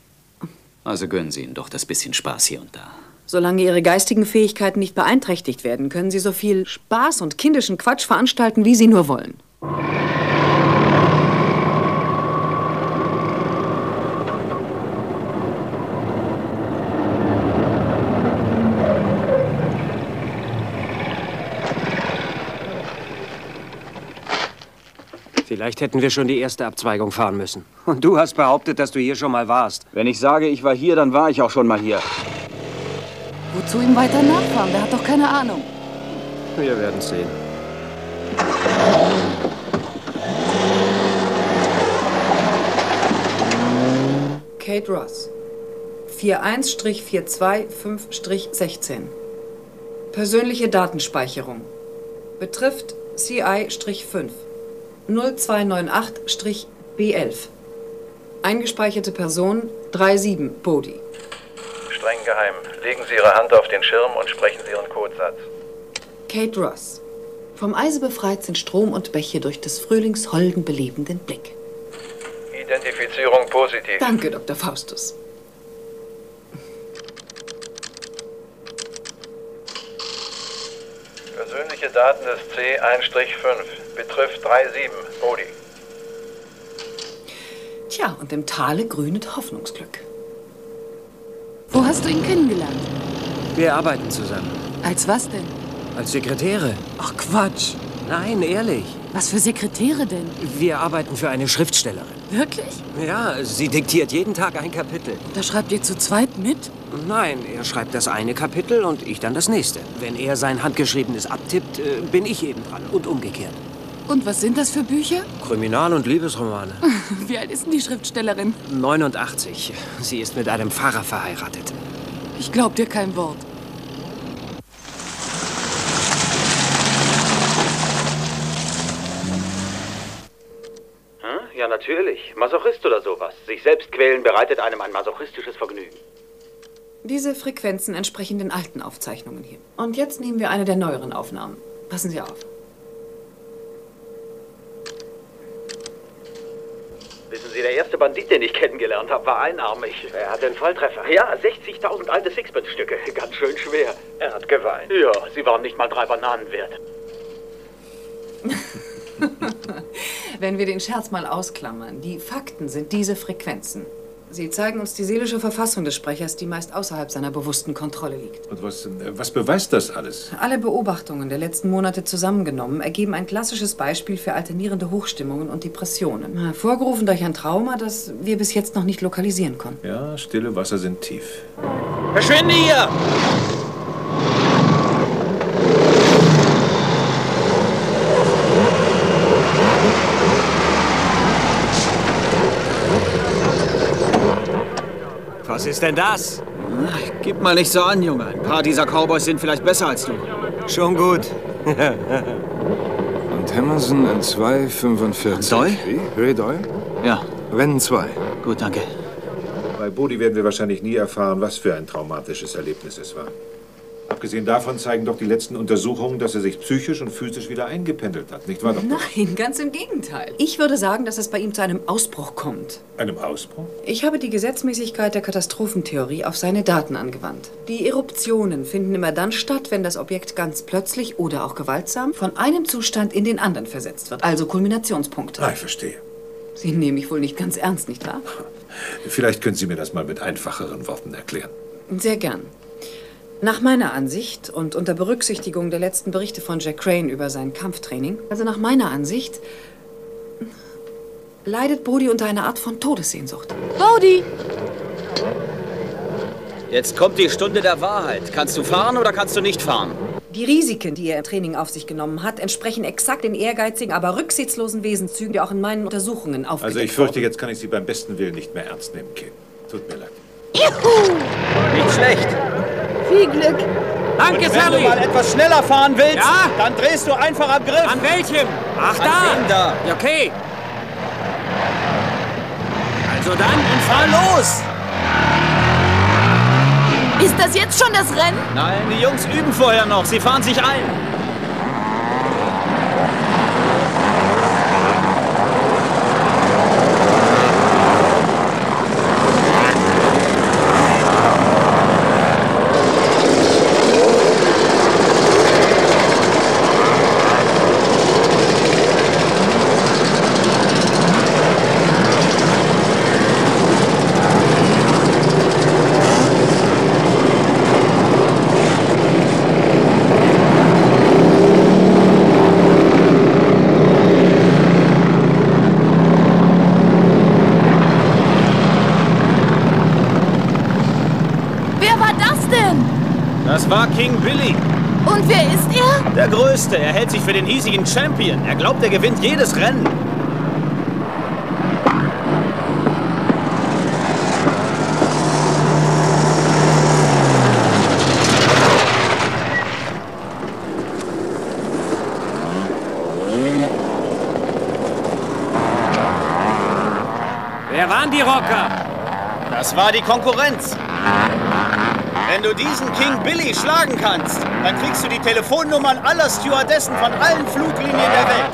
[SPEAKER 5] Also gönnen Sie ihnen doch das bisschen Spaß hier und da.
[SPEAKER 11] Solange Ihre geistigen Fähigkeiten nicht beeinträchtigt werden, können Sie so viel Spaß und kindischen Quatsch veranstalten, wie Sie nur wollen.
[SPEAKER 3] Vielleicht hätten wir schon die erste Abzweigung fahren müssen. Und du hast behauptet, dass du hier schon mal warst.
[SPEAKER 9] Wenn ich sage, ich war hier, dann war ich auch schon mal hier.
[SPEAKER 18] Wozu ihm weiter nachfahren? Der hat doch keine Ahnung.
[SPEAKER 3] Wir werden sehen.
[SPEAKER 11] Kate Ross. vier eins vier zwei fünf sechzehn. Persönliche Datenspeicherung. Betrifft C I fünf. null zwei neun acht B elf. Eingespeicherte Person drei sieben Bodhi.
[SPEAKER 10] Streng geheim. Legen Sie Ihre Hand auf den Schirm und sprechen Sie Ihren Codesatz.
[SPEAKER 11] Kate Ross. Vom Eise befreit sind Strom und Bäche durch des Frühlings holden, belebenden Blick.
[SPEAKER 10] Identifizierung positiv.
[SPEAKER 11] Danke, Doktor Faustus.
[SPEAKER 10] Persönliche Daten des C eins fünf. Betrifft drei sieben Bodhi.
[SPEAKER 11] Tja, und im Tale grünet Hoffnungsglück.
[SPEAKER 18] Wo hast du ihn kennengelernt?
[SPEAKER 3] Wir arbeiten zusammen.
[SPEAKER 18] Als was denn?
[SPEAKER 3] Als Sekretäre.
[SPEAKER 18] Ach, Quatsch.
[SPEAKER 3] Nein, ehrlich.
[SPEAKER 18] Was für Sekretäre denn?
[SPEAKER 3] Wir arbeiten für eine Schriftstellerin.
[SPEAKER 18] Wirklich?
[SPEAKER 3] Ja, sie diktiert jeden Tag ein Kapitel.
[SPEAKER 18] Da schreibt ihr zu zweit mit?
[SPEAKER 3] Nein, er schreibt das eine Kapitel und ich dann das nächste. Wenn er sein Handgeschriebenes abtippt, äh, bin ich eben dran und umgekehrt.
[SPEAKER 18] Und was sind das für Bücher?
[SPEAKER 3] Kriminal- und Liebesromane.
[SPEAKER 18] Wie alt ist denn die Schriftstellerin?
[SPEAKER 3] neunundachtzig. Sie ist mit einem Pfarrer verheiratet.
[SPEAKER 18] Ich glaub dir kein Wort.
[SPEAKER 9] Hm? Ja, natürlich. Masochist oder sowas. Sich selbst quälen bereitet einem ein masochistisches Vergnügen.
[SPEAKER 11] Diese Frequenzen entsprechen den alten Aufzeichnungen hier. Und jetzt nehmen wir eine der neueren Aufnahmen. Passen Sie auf.
[SPEAKER 19] Wissen Sie, der erste Bandit, den ich kennengelernt habe, war einarmig. Er hat den Volltreffer. Ja, sechzigtausend alte Sixpence-Stücke. Ganz schön schwer. Er hat geweint. Ja, sie waren nicht mal drei Bananen wert.
[SPEAKER 11] Wenn wir den Scherz mal ausklammern, die Fakten sind diese Frequenzen. Sie zeigen uns die seelische Verfassung des Sprechers, die meist außerhalb seiner bewussten Kontrolle liegt.
[SPEAKER 8] Und was, was beweist das alles?
[SPEAKER 11] Alle Beobachtungen der letzten Monate zusammengenommen ergeben ein klassisches Beispiel für alternierende Hochstimmungen und Depressionen. Hervorgerufen durch ein Trauma, das wir bis jetzt noch nicht lokalisieren konnten.
[SPEAKER 8] Ja, stille Wasser sind tief.
[SPEAKER 9] Verschwinde hier!
[SPEAKER 20] Was ist denn das?
[SPEAKER 9] Gib mal nicht so an, Junge. Ein paar dieser Cowboys sind vielleicht besser als du.
[SPEAKER 20] Schon gut.
[SPEAKER 21] Und Hammerson in zwei fünfundvierzig.
[SPEAKER 9] Doyle?
[SPEAKER 21] Wie? Ray Doyle?
[SPEAKER 9] Ja.
[SPEAKER 21] Rennen zwei.
[SPEAKER 9] Gut, danke.
[SPEAKER 8] Bei Bodhi werden wir wahrscheinlich nie erfahren, was für ein traumatisches Erlebnis es war. Abgesehen davon zeigen doch die letzten Untersuchungen, dass er sich psychisch und physisch wieder eingependelt hat. Nicht wahr, Doktor?
[SPEAKER 11] Nein, ganz im Gegenteil. Ich würde sagen, dass es bei ihm zu einem Ausbruch kommt.
[SPEAKER 8] Einem Ausbruch?
[SPEAKER 11] Ich habe die Gesetzmäßigkeit der Katastrophentheorie auf seine Daten angewandt. Die Eruptionen finden immer dann statt, wenn das Objekt ganz plötzlich oder auch gewaltsam von einem Zustand in den anderen versetzt wird. Also Kulminationspunkte.
[SPEAKER 8] Ah, ich verstehe.
[SPEAKER 11] Sie nehmen mich wohl nicht ganz ernst, nicht wahr?
[SPEAKER 8] Vielleicht können Sie mir das mal mit einfacheren Worten erklären.
[SPEAKER 11] Sehr gern. Nach meiner Ansicht und unter Berücksichtigung der letzten Berichte von Jack Crane über sein Kampftraining, also nach meiner Ansicht, leidet Bodhi unter einer Art von Todessehnsucht.
[SPEAKER 14] Bodhi!
[SPEAKER 9] Jetzt kommt die Stunde der Wahrheit. Kannst du fahren oder kannst du nicht fahren?
[SPEAKER 11] Die Risiken, die er im Training auf sich genommen hat, entsprechen exakt den ehrgeizigen, aber rücksichtslosen Wesenszügen, die auch in meinen Untersuchungen aufgedeckt
[SPEAKER 8] Also ich fürchte, jetzt kann ich Sie beim besten Willen nicht mehr ernst nehmen, Kim. Tut mir leid.
[SPEAKER 14] Juhu!
[SPEAKER 9] Nicht schlecht.
[SPEAKER 14] Viel Glück.
[SPEAKER 9] Danke,
[SPEAKER 20] Und wenn
[SPEAKER 9] Sally.
[SPEAKER 20] du mal etwas schneller fahren willst,
[SPEAKER 9] Ja?
[SPEAKER 20] dann drehst du einfach am Griff.
[SPEAKER 9] An welchem? Ach,
[SPEAKER 20] An
[SPEAKER 9] da.
[SPEAKER 20] dem da.
[SPEAKER 9] Ja, okay.
[SPEAKER 20] Also dann und fahr los.
[SPEAKER 14] Ist das jetzt schon das Rennen?
[SPEAKER 20] Nein, die Jungs üben vorher noch. Sie fahren sich ein. Das war King Billy.
[SPEAKER 14] Und wer ist er?
[SPEAKER 20] Der Größte. Er hält sich für den hiesigen Champion. Er glaubt, er gewinnt jedes Rennen.
[SPEAKER 9] Wer waren die Rocker?
[SPEAKER 20] Das war die Konkurrenz. Wenn du diesen King Billy schlagen kannst, dann kriegst du die Telefonnummern aller Stewardessen von allen Fluglinien der Welt.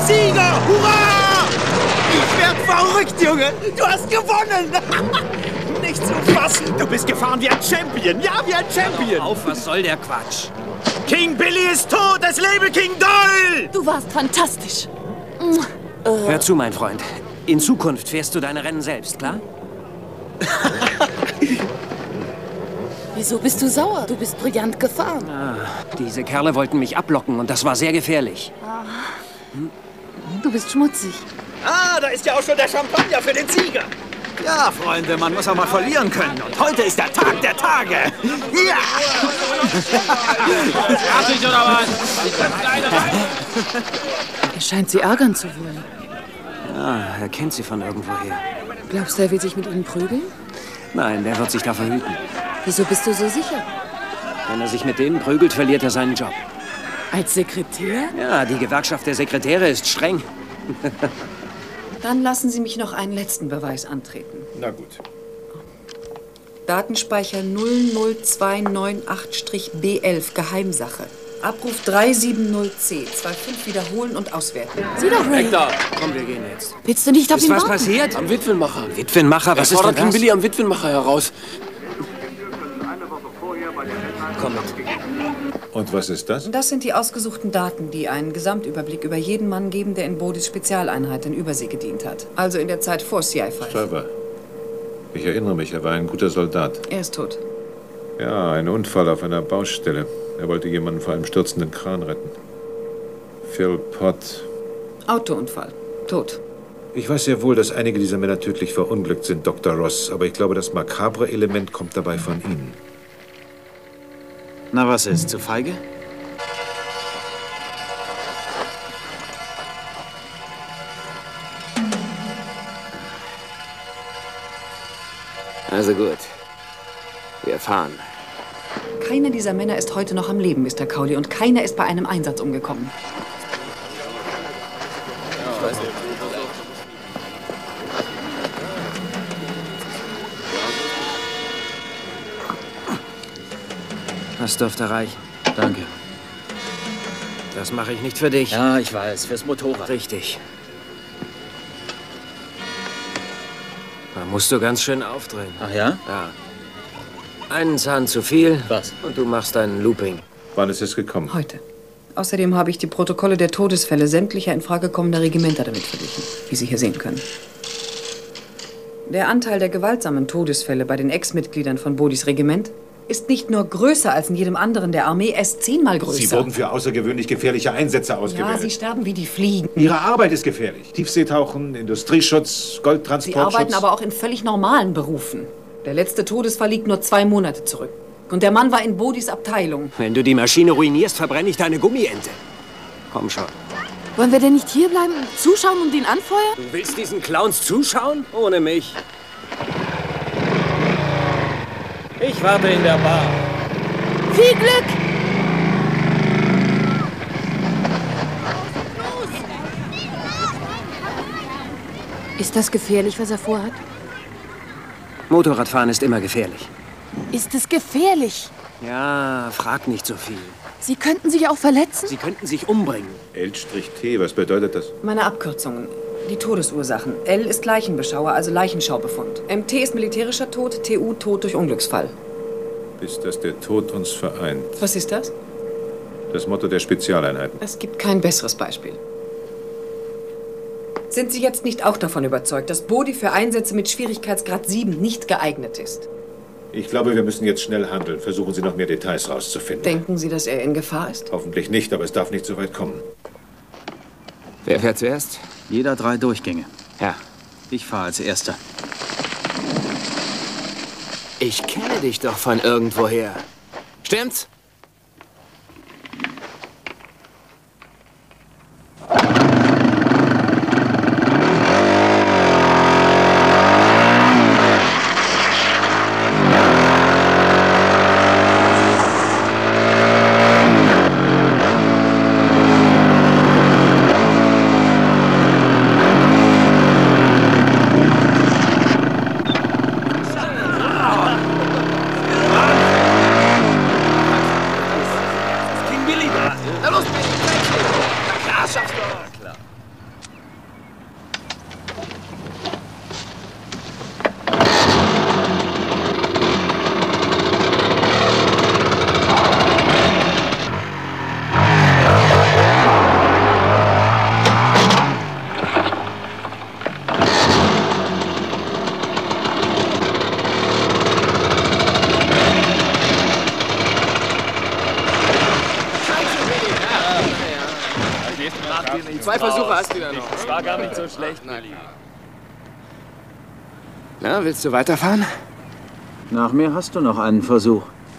[SPEAKER 20] Sieger! Hurra! Ich werd verrückt, Junge! Du hast gewonnen! Nicht zu fassen! Du bist gefahren wie ein Champion! Ja, wie ein Champion!
[SPEAKER 3] Hör auf, was soll der Quatsch?
[SPEAKER 20] King Billy ist tot! Es lebe King Doyle!
[SPEAKER 18] Du warst fantastisch.
[SPEAKER 3] Hör zu, mein Freund. In Zukunft fährst du deine Rennen selbst, klar?
[SPEAKER 18] Wieso bist du sauer? Du bist brillant gefahren.
[SPEAKER 3] Ah, diese Kerle wollten mich ablocken und das war sehr gefährlich.
[SPEAKER 18] Du bist schmutzig.
[SPEAKER 20] Ah, da ist ja auch schon der Champagner für den Sieger! Ja, Freunde, man muss auch mal verlieren können. Und heute ist der Tag der Tage. Ja!
[SPEAKER 2] Fertig oder was?
[SPEAKER 18] Er scheint sie ärgern zu wollen.
[SPEAKER 3] Ja, er kennt sie von irgendwoher.
[SPEAKER 18] Glaubst du, er will sich mit ihnen prügeln?
[SPEAKER 3] Nein, der wird sich da verhüten.
[SPEAKER 18] Wieso bist du so sicher?
[SPEAKER 3] Wenn er sich mit denen prügelt, verliert er seinen Job.
[SPEAKER 18] Als Sekretär?
[SPEAKER 3] Ja, die Gewerkschaft der Sekretäre ist streng.
[SPEAKER 11] Dann lassen Sie mich noch einen letzten Beweis antreten.
[SPEAKER 8] Na gut.
[SPEAKER 11] Datenspeicher null null zwei neun acht B elf, Geheimsache. Abruf drei sieben null C, zwei fünf wiederholen und auswerten.
[SPEAKER 18] Sieh doch, Ray.
[SPEAKER 2] Hector,
[SPEAKER 3] Komm, wir gehen jetzt.
[SPEAKER 18] Willst du nicht auf
[SPEAKER 3] Ist
[SPEAKER 18] ihn
[SPEAKER 3] was
[SPEAKER 18] warten?
[SPEAKER 3] passiert?
[SPEAKER 2] am Witwenmacher.
[SPEAKER 3] Witwenmacher, was
[SPEAKER 2] Er
[SPEAKER 3] ist denn
[SPEAKER 2] fordert King
[SPEAKER 3] das?
[SPEAKER 2] Billy am Witwenmacher heraus.
[SPEAKER 3] Komm mit.
[SPEAKER 8] Und was ist das?
[SPEAKER 11] Das sind die ausgesuchten Daten, die einen Gesamtüberblick über jeden Mann geben, der in Bodys Spezialeinheit in Übersee gedient hat. Also in der Zeit vor C I fünf.
[SPEAKER 8] Trevor. Ich erinnere mich, er war ein guter Soldat.
[SPEAKER 11] Er ist tot.
[SPEAKER 8] Ja, ein Unfall auf einer Baustelle. Er wollte jemanden vor einem stürzenden Kran retten. Phil Pott.
[SPEAKER 11] Autounfall. Tot.
[SPEAKER 8] Ich weiß sehr wohl, dass einige dieser Männer tödlich verunglückt sind, Doktor Ross. Aber ich glaube, das makabre Element kommt dabei von Ihnen.
[SPEAKER 9] Na, was ist? Zu feige?
[SPEAKER 16] Also gut. Wir fahren.
[SPEAKER 11] Keiner dieser Männer ist heute noch am Leben, Mister Cowley, und keiner ist bei einem Einsatz umgekommen.
[SPEAKER 3] Das dürfte reichen.
[SPEAKER 9] Danke.
[SPEAKER 3] Das mache ich nicht für dich.
[SPEAKER 9] Ja, ich weiß. Fürs Motorrad.
[SPEAKER 3] Richtig. Da musst du ganz schön aufdrehen.
[SPEAKER 9] Ach ja?
[SPEAKER 3] Ja. Einen Zahn zu viel.
[SPEAKER 9] Was?
[SPEAKER 3] Und du machst einen Looping.
[SPEAKER 8] Wann ist es gekommen?
[SPEAKER 11] Heute. Außerdem habe ich die Protokolle der Todesfälle sämtlicher in Frage kommender Regimenter damit verglichen, wie Sie hier sehen können. Der Anteil der gewaltsamen Todesfälle bei den Ex-Mitgliedern von Bodys Regiment ist nicht nur größer als in jedem anderen der Armee, er ist zehnmal größer.
[SPEAKER 8] Sie wurden für außergewöhnlich gefährliche Einsätze
[SPEAKER 11] Ja,
[SPEAKER 8] ausgewählt.
[SPEAKER 11] sie sterben wie die Fliegen.
[SPEAKER 8] Ihre Arbeit ist gefährlich. Tiefseetauchen, Industrieschutz,
[SPEAKER 11] Sie
[SPEAKER 8] Goldtransportschutz.
[SPEAKER 11] arbeiten aber auch in völlig normalen Berufen. Der letzte Todesfall liegt nur zwei Monate zurück. Und der Mann war in Bodys Abteilung.
[SPEAKER 3] Wenn du die Maschine ruinierst, verbrenne ich deine Gummiente. Komm schon.
[SPEAKER 18] Wollen wir denn nicht hierbleiben, zuschauen und ihn anfeuern?
[SPEAKER 3] Du willst diesen Clowns zuschauen? Ohne mich. Ich warte in der Bar.
[SPEAKER 18] Viel Glück! Ist das gefährlich, was er vorhat?
[SPEAKER 3] Motorradfahren ist immer gefährlich.
[SPEAKER 18] Ist es gefährlich?
[SPEAKER 3] Ja, frag nicht so viel.
[SPEAKER 18] Sie könnten sich auch verletzen?
[SPEAKER 3] Sie könnten sich umbringen.
[SPEAKER 8] L-T, was bedeutet das?
[SPEAKER 11] Meine Abkürzungen. Die Todesursachen. L ist Leichenbeschauer, also Leichenschaubefund. M T ist militärischer Tod, T U Tod durch Unglücksfall.
[SPEAKER 8] Bis dass der Tod uns vereint.
[SPEAKER 11] Was ist das?
[SPEAKER 8] Das Motto der Spezialeinheiten.
[SPEAKER 11] Es gibt kein besseres Beispiel. Sind Sie jetzt nicht auch davon überzeugt, dass Bodi für Einsätze mit Schwierigkeitsgrad sieben nicht geeignet ist?
[SPEAKER 8] Ich glaube, wir müssen jetzt schnell handeln. Versuchen Sie noch mehr Details rauszufinden.
[SPEAKER 11] Denken Sie, dass er in Gefahr ist?
[SPEAKER 8] Hoffentlich nicht, aber es darf nicht so weit kommen.
[SPEAKER 16] Wer fährt zuerst?
[SPEAKER 9] Jeder drei Durchgänge.
[SPEAKER 16] Ja.
[SPEAKER 9] Ich fahre als Erster.
[SPEAKER 16] Ich kenne dich doch von irgendwoher. Stimmt's? Zwei Versuche hast du ja noch.
[SPEAKER 1] Das war gar nicht so schlecht, Billy.
[SPEAKER 16] Na, willst du weiterfahren?
[SPEAKER 9] Nach mir hast du noch einen Versuch.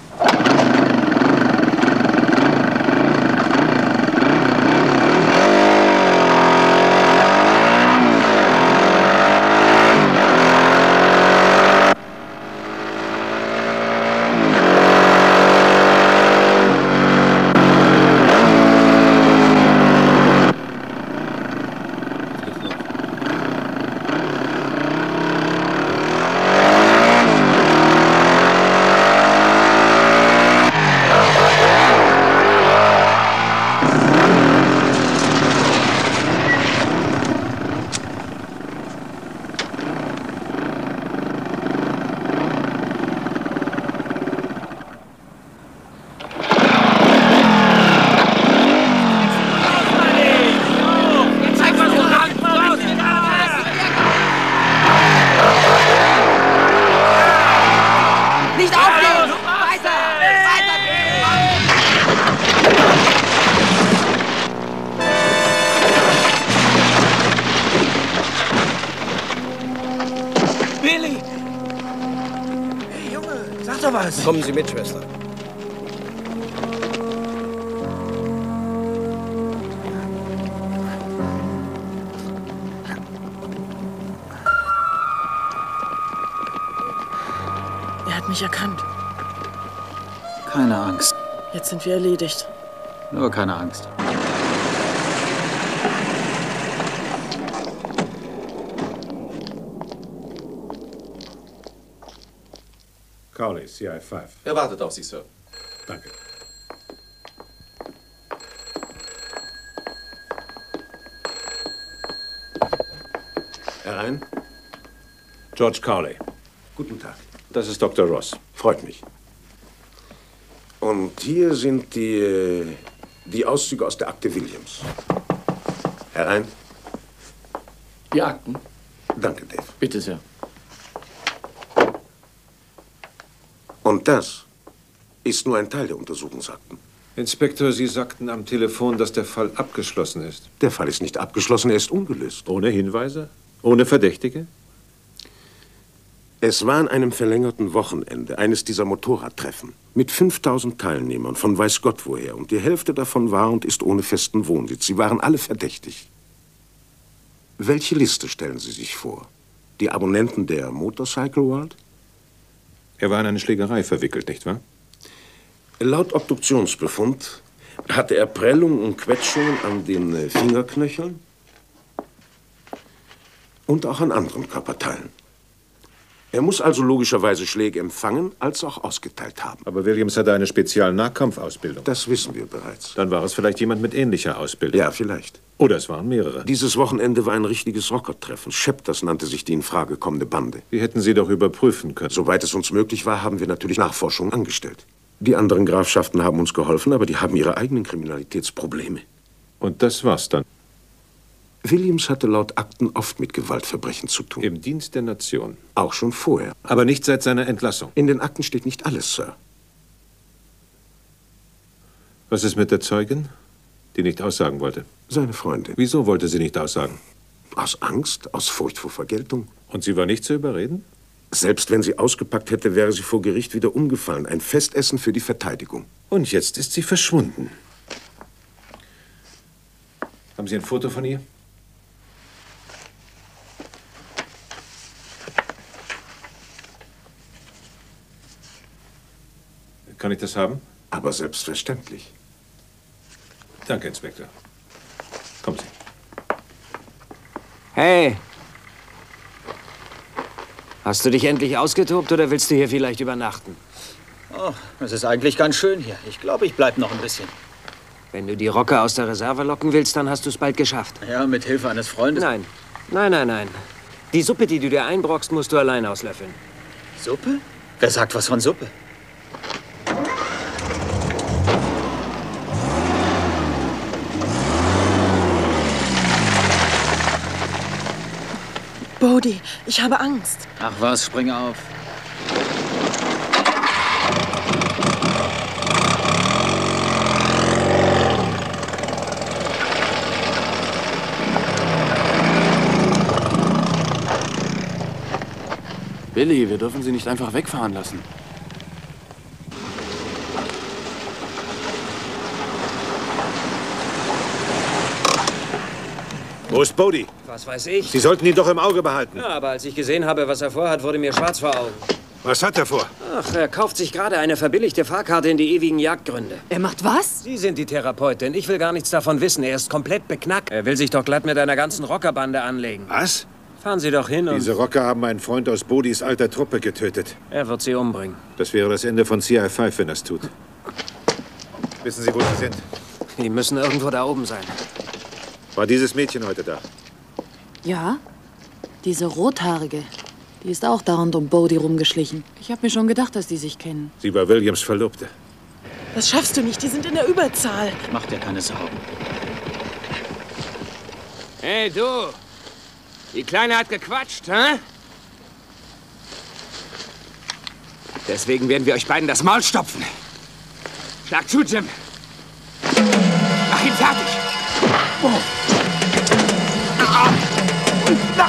[SPEAKER 4] Kommen Sie mit, Schwester.
[SPEAKER 22] Er hat mich erkannt.
[SPEAKER 9] Keine Angst.
[SPEAKER 22] Jetzt sind wir erledigt.
[SPEAKER 9] Nur keine Angst.
[SPEAKER 8] Cowley, C I fünf.
[SPEAKER 23] Er wartet auf Sie, Sir.
[SPEAKER 8] Danke.
[SPEAKER 4] Herein.
[SPEAKER 8] George Cowley.
[SPEAKER 4] Guten Tag.
[SPEAKER 8] Das ist Doktor Ross.
[SPEAKER 4] Freut mich. Und hier sind die, äh, die Auszüge aus der Akte Williams. Herein.
[SPEAKER 1] Die Akten?
[SPEAKER 4] Danke, Dave.
[SPEAKER 1] Bitte sehr.
[SPEAKER 4] Und das ist nur ein Teil der Untersuchungsakten.
[SPEAKER 8] Inspektor, Sie sagten am Telefon, dass der Fall abgeschlossen ist.
[SPEAKER 4] Der Fall ist nicht abgeschlossen, er ist ungelöst.
[SPEAKER 8] Ohne Hinweise? Ohne Verdächtige?
[SPEAKER 4] Es war an einem verlängerten Wochenende eines dieser Motorradtreffen mit fünftausend Teilnehmern von weiß Gott woher. Und die Hälfte davon war und ist ohne festen Wohnsitz. Sie waren alle verdächtig. Welche Liste stellen Sie sich vor? Die Abonnenten der Motorcycle World?
[SPEAKER 8] Er war in eine Schlägerei verwickelt, nicht wahr?
[SPEAKER 4] Laut Obduktionsbefund hatte er Prellungen und Quetschungen an den Fingerknöcheln und auch an anderen Körperteilen. Er muss also logischerweise Schläge empfangen als auch ausgeteilt haben.
[SPEAKER 8] Aber Williams hatte eine Spezial-Nahkampfausbildung.
[SPEAKER 4] Das wissen wir bereits.
[SPEAKER 8] Dann war es vielleicht jemand mit ähnlicher Ausbildung.
[SPEAKER 4] Ja, vielleicht.
[SPEAKER 8] Oder es waren mehrere.
[SPEAKER 4] Dieses Wochenende war ein richtiges Rockertreffen. Schepters nannte sich die in Frage kommende Bande.
[SPEAKER 8] Die hätten Sie doch überprüfen können.
[SPEAKER 4] Soweit es uns möglich war, haben wir natürlich Nachforschungen angestellt. Die anderen Grafschaften haben uns geholfen, aber die haben ihre eigenen Kriminalitätsprobleme.
[SPEAKER 8] Und das war's dann?
[SPEAKER 4] Williams hatte laut Akten oft mit Gewaltverbrechen zu tun.
[SPEAKER 8] Im Dienst der Nation?
[SPEAKER 4] Auch schon vorher.
[SPEAKER 8] Aber nicht seit seiner Entlassung?
[SPEAKER 4] In den Akten steht nicht alles, Sir.
[SPEAKER 8] Was ist mit der Zeugin, die nicht aussagen wollte?
[SPEAKER 4] Seine Freundin.
[SPEAKER 8] Wieso wollte sie nicht aussagen?
[SPEAKER 4] Aus Angst, aus Furcht vor Vergeltung.
[SPEAKER 8] Und sie war nicht zu überreden?
[SPEAKER 4] Selbst wenn sie ausgepackt hätte, wäre sie vor Gericht wieder umgefallen. Ein Festessen für die Verteidigung.
[SPEAKER 8] Und jetzt ist sie verschwunden. Haben Sie ein Foto von ihr? Kann ich das haben?
[SPEAKER 4] Aber selbstverständlich.
[SPEAKER 8] Danke, Inspektor. Kommen Sie.
[SPEAKER 3] Hey! Hast du dich endlich ausgetobt oder willst du hier vielleicht übernachten?
[SPEAKER 9] Oh, es ist eigentlich ganz schön hier. Ich glaube, ich bleib noch ein bisschen.
[SPEAKER 3] Wenn du die Rocker aus der Reserve locken willst, dann hast du es bald geschafft.
[SPEAKER 9] Ja, mit Hilfe eines Freundes.
[SPEAKER 3] Nein, nein, nein, nein. Die Suppe, die du dir einbrockst, musst du allein auslöffeln.
[SPEAKER 9] Suppe? Wer sagt was von Suppe?
[SPEAKER 22] Bodhi, ich habe Angst.
[SPEAKER 9] Ach was, spring auf.
[SPEAKER 6] Billy, wir dürfen sie nicht einfach wegfahren lassen.
[SPEAKER 8] Wo ist Bodie?
[SPEAKER 3] Was weiß ich?
[SPEAKER 8] Sie sollten ihn doch im Auge behalten.
[SPEAKER 3] Ja, aber als ich gesehen habe, was er vorhat, wurde mir schwarz vor Augen.
[SPEAKER 8] Was hat er vor?
[SPEAKER 3] Ach, er kauft sich gerade eine verbilligte Fahrkarte in die ewigen Jagdgründe.
[SPEAKER 11] Er macht was?
[SPEAKER 3] Sie sind die Therapeutin. Ich will gar nichts davon wissen. Er ist komplett beknackt. Er will sich doch glatt mit einer ganzen Rockerbande anlegen.
[SPEAKER 8] Was?
[SPEAKER 3] Fahren Sie doch hin und...
[SPEAKER 8] Diese Rocker haben einen Freund aus Bodies alter Truppe getötet.
[SPEAKER 3] Er wird sie umbringen.
[SPEAKER 8] Das wäre das Ende von C I fünf, wenn er es tut. Wissen Sie, wo Sie sind?
[SPEAKER 3] Die müssen irgendwo da oben sein.
[SPEAKER 8] War dieses Mädchen heute da?
[SPEAKER 18] Ja, diese Rothaarige. Die ist auch dauernd um Bodie rumgeschlichen. Ich habe mir schon gedacht, dass die sich kennen.
[SPEAKER 8] Sie war Williams Verlobte.
[SPEAKER 22] Das schaffst du nicht, die sind in der Überzahl.
[SPEAKER 9] Mach dir keine Sorgen.
[SPEAKER 16] Hey, du! Die Kleine hat gequatscht, hä? Deswegen werden wir euch beiden das Maul stopfen. Schlag zu, Jim! Mach ihn fertig! Oh. Ah. Ah.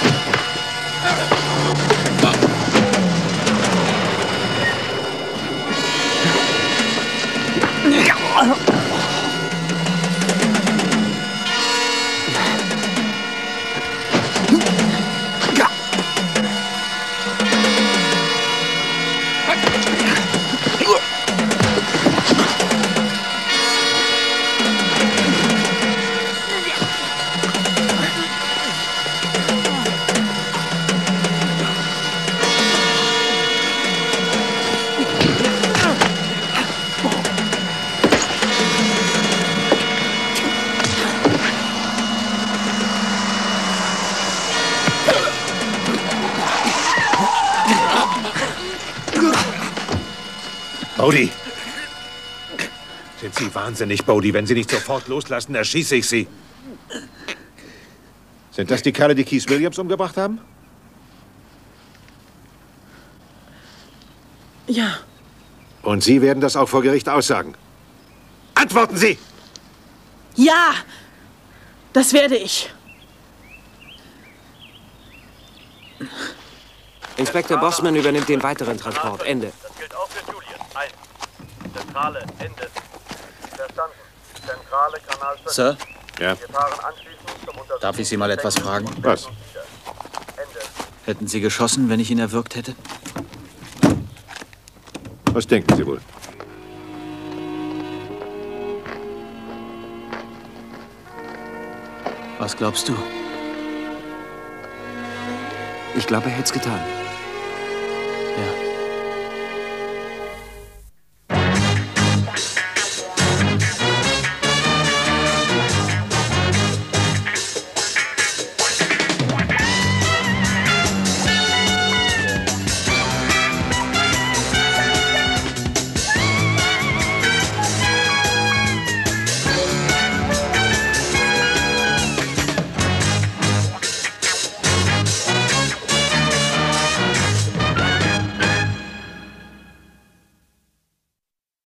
[SPEAKER 8] Bodie! Sind Sie wahnsinnig, Bodie? Wenn Sie nicht sofort loslassen, erschieße ich Sie. Sind das die Kerle, die Keith Williams umgebracht haben?
[SPEAKER 22] Ja.
[SPEAKER 8] Und Sie werden das auch vor Gericht aussagen. Antworten Sie!
[SPEAKER 22] Ja! Das werde ich.
[SPEAKER 3] Inspektor Bossman übernimmt den weiteren Transport. Ende.
[SPEAKER 10] Das gilt auch für Julian. Eins. Zentrale, Ende. Verstanden. Zentrale, Kanal fünf.
[SPEAKER 5] Sir?
[SPEAKER 10] Wir
[SPEAKER 5] Ja.
[SPEAKER 10] fahren anschließend zum Untersuchung.
[SPEAKER 5] Darf ich Sie mal etwas fragen?
[SPEAKER 8] Was?
[SPEAKER 5] Hätten Sie geschossen, wenn ich ihn erwürgt hätte?
[SPEAKER 8] Was denken Sie wohl?
[SPEAKER 5] Was glaubst du?
[SPEAKER 3] Ich glaube, er hätte es getan.